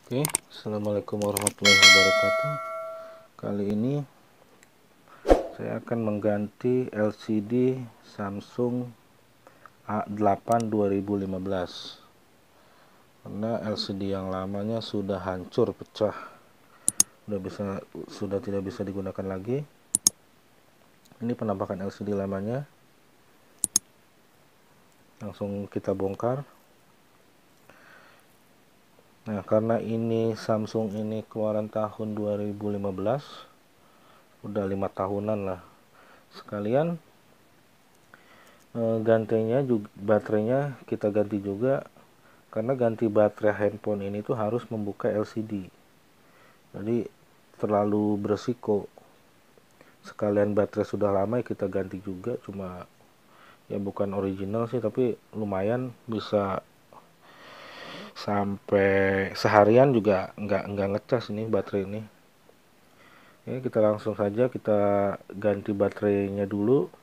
Oke, assalamualaikum warahmatullahi wabarakatuh. Kali ini saya akan mengganti LCD Samsung A8 2015 karena LCD yang lamanya sudah hancur, pecah, sudah tidak bisa digunakan lagi. Ini penampakan LCD lamanya. Langsung kita bongkar. Nah, karena ini Samsung ini keluaran tahun 2015, udah 5 tahunan lah. Sekalian gantinya juga, baterainya kita ganti juga, karena ganti baterai handphone ini tuh harus membuka LCD, jadi terlalu berisiko. Sekalian baterai sudah lama kita ganti juga, cuma ya bukan original sih, tapi lumayan bisa sampai seharian juga nggak ngecas ini baterai ini. Ya, kita langsung saja kita ganti baterainya dulu.